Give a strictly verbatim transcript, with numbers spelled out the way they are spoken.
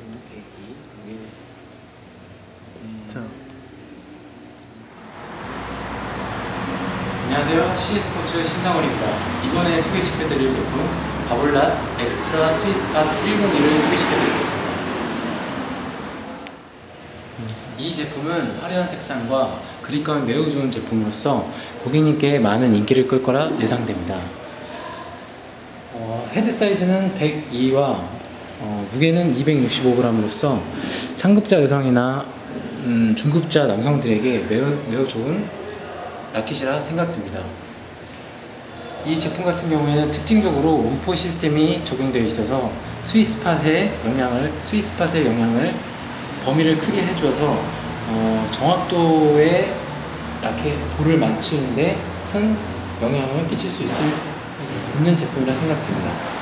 자. 안녕하세요. 씨에스포츠 신상원입니다. 이번에 소개시켜드릴 제품 바볼랏 엑스트라 스위스팟 백일을 소개시켜드리겠습니다. 이 제품은 화려한 색상과 그립감이 매우 좋은 제품으로서 고객님께 많은 인기를 끌 거라 예상됩니다. 어, 헤드 사이즈는 백이와 어, 무게는 이백육십오 그램으로서 상급자 여성이나 음, 중급자 남성들에게 매우, 매우 좋은 라켓이라 생각됩니다. 이 제품 같은 경우에는 특징적으로 움포 시스템이 적용되어 있어서 스위스팟의 영향을 스위스팟의 영향을 범위를 크게 해주어서 어, 정확도의 라켓 볼을 맞추는데 큰 영향을 끼칠 수 있을, 있는 제품이라 생각됩니다.